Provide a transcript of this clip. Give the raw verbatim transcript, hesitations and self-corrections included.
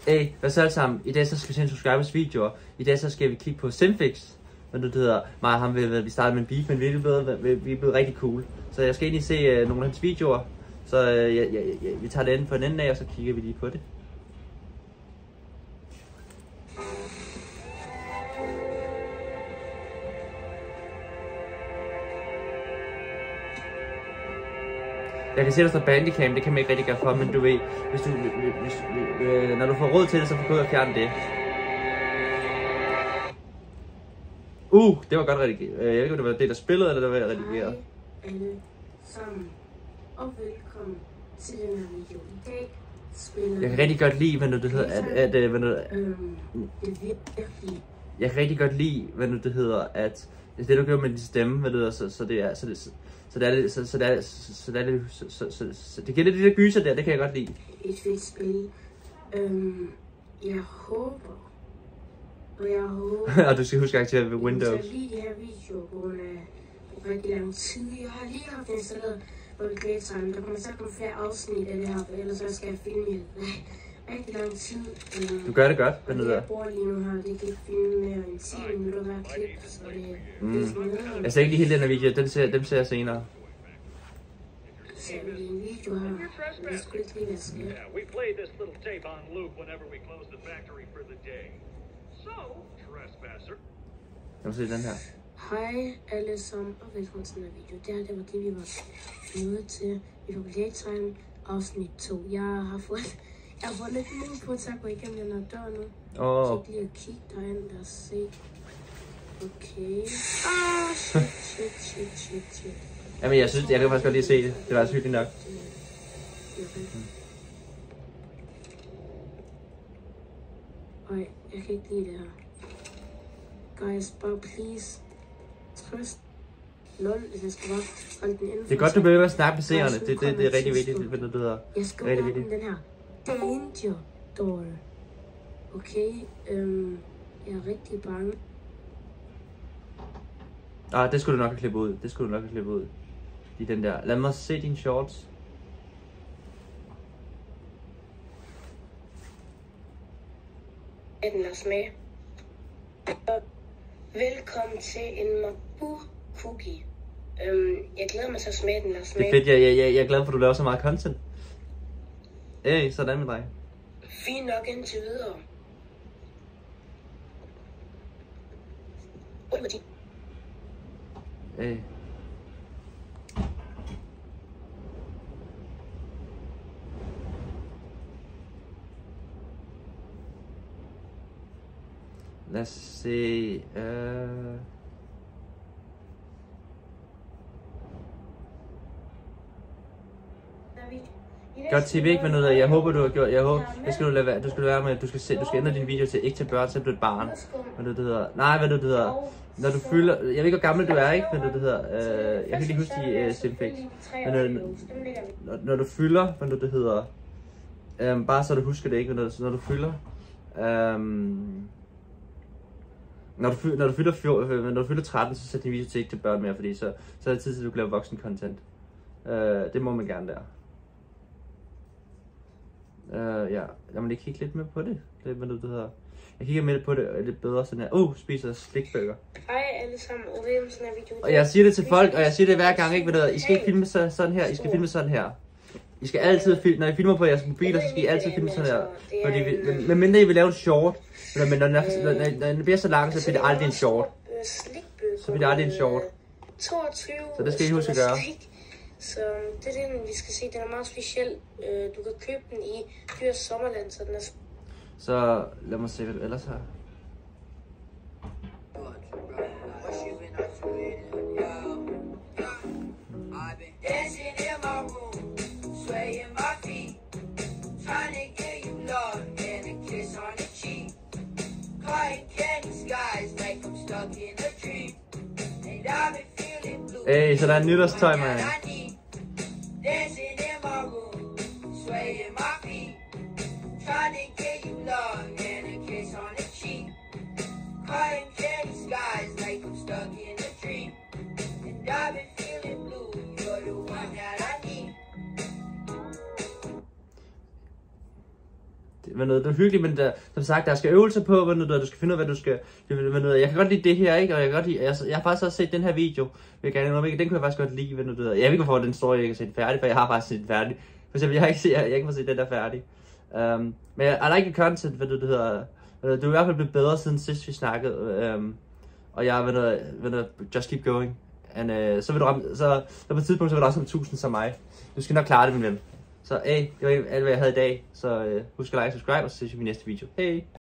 Hey, hvad så alle sammen? I dag så skal vi se en subscribers videoer. I dag så skal vi kigge på Simfix. Hvad det hedder. Mig og ham vil vi startede med en beef, men vi er blevet, vi er blevet rigtig cool. Så jeg skal egentlig se uh, nogle af hans videoer. Så uh, ja, ja, ja, vi tager det enden på en ende af, og så kigger vi lige på det. Jeg kan se, der står Bandicam, det kan man ikke rigtig gøre for, men du ved, hvis du, hvis, øh, når du får råd til det, så får du ud og fjerne det. Uh, det var godt redigeret. Jeg ved ikke, om det var det, der spillede, eller det var redigeret. Hej alle sammen, og velkommen til den her video. I dag spiller jeg kan rigtig godt lide, hvad nu det hedder, at, at, at hvad nu, øhm, det er virkelig. Jeg kan rigtig godt lide, hvad nu det hedder, at det du gør med din stemme, hvad det hedder, så, så det er, så det, så, så det er lidt, så, så det er, så, så det er lidt, så, så, så, så det giver lidt de der gyser der, det kan jeg godt lide. Et fedt spil. Øhm, jeg håber, og jeg håber, og du skal huske at aktivere ved Windows. Jeg lige de her videoer på grund af rigtig lang tid. Jeg har lige haft installeret på Playtime. Der kommer så komme flere afsnit af det her, for ellers så skal jeg filme i rigtig lang tid. Du gør det godt, hvad det hedder. Jeg bor lige nu her, det kan ikke filme mere end ti minutter hver klip, så det mm. er sådan. Jeg ser ikke lige hele den her video, den ser, dem ser jeg senere. Så er vi lige en video her. Det skulle ikke lige være skidt. Yeah, we play this little tape on loop whenever we close the factory for the day. So, trespasser. Lad mig se den her. Hej alle sammen, og velkommen til den her video. Det her, det var det, vi var nået til i Playtime afsnit to. Jeg har fået, jeg har fået lidt mod på at tage gå igennem den her dør nu. Åh. Så lige at kigge derind, lad os se. Okay. Ah, shit, shit, shit, shit, shit. Jamen, jeg synes, jeg kan faktisk godt lige se det. Det var hyggeligt nok. Ej, jeg kan ikke lide det her. Guys, bare please. Trøst. Lol, hvis jeg skal bare holde den inden for. Det er godt, du bliver ved at snakke med seerne. Det, det, det er rigtig vigtigt, hvad det hedder. Jeg skal rigtig vigtigt. Den her Danger Doll. Okay, øhm, jeg er rigtig bange. Ah, det skulle du nok have klippet ud. Det skulle du nok have klippet ud. I den der. Lad mig se dine shorts. Den er smag. Velkommen til en Mabu cookie. Øhm, jeg glæder mig til at smage den. Det er fedt, jeg, jeg, jeg, jeg er glad for, at du laver så meget content. Hey, sådan med dig. Fint nok indtil videre. Hey. Lad os se. Uh... Godt tip, ikke? Men noget, jeg håber du har gjort. Jeg håber, det skal du lade være. Du skal lade være med. Du skal se, du skal ændre din video til ikke til børn, til et barn. Hvad det hedder? Nej, hvad det hedder? Når du fylder, jeg ved ikke hvor gammel du er, ikke? Men det hedder. Uh, jeg kan lige huske de uh, Simfix. Men uh, når, når du fylder, hvad det hedder? Um, bare så du husker det, ikke? Når, når du fylder. Um, Når du, når, du fylder, når du fylder tretten, så sæt din video til ikke til børn mere, fordi så, så er det tid til, at du kan lave voksen content. Uh, det må man gerne der. Uh, ja, lad mig lige kigge lidt mere på det. Det er, hvad det hedder. Jeg kigger med på det, og lidt bedre sådan her. Uh, spiser slikburger. Hej alle sammen, og velkommen til den her video. Og jeg siger det til folk, og jeg siger det hver gang, ikke? Hvad det hedder. I skal ikke filme så, sådan her, I skal filme sådan her. I skal altid filme, når I filmer på jeres mobiler, så skal I altid filme sådan her. Fordi, vi, men mindre I vil lave en short, men når den, er, når, når den bliver så lang, så bliver det aldrig en short. Så bliver det aldrig en short. Så det skal I huske at gøre. Så det er den, vi skal se. Den er meget speciel. Du kan købe den i Dyrs Sommerland, så den er... Så lad mig se, hvad du ellers har. Hey, så der er nytårstøj, man. hvad noget, det er hyggeligt, men der, som sagt, der skal øvelser på, hvad noget, du skal finde ud af, hvad du skal, hvad noget, jeg kan godt lide det her, ikke, og jeg kan godt lide, jeg, jeg har faktisk også set den her video, vil jeg gerne, den kunne jeg faktisk godt lide, hvad noget, jeg ved ikke, hvorfor den story, jeg kan se den færdig, for jeg har faktisk set den færdig, for eksempel, jeg har ikke set, jeg, jeg ikke få set den der færdig, um, men I like the content, hvad det, det hedder, du er i hvert fald blevet bedre siden sidst vi snakkede, um, og jeg, hvad noget, hvad noget, just keep going, and, uh, så vil du ramme, så, så på et tidspunkt, så vil du også have tusind som mig, du skal nok klare det, min ven. Så hey, det var alt, hvad jeg havde i dag. Så øh, husk at like og subscribe, og så ses vi i min næste video. Hej!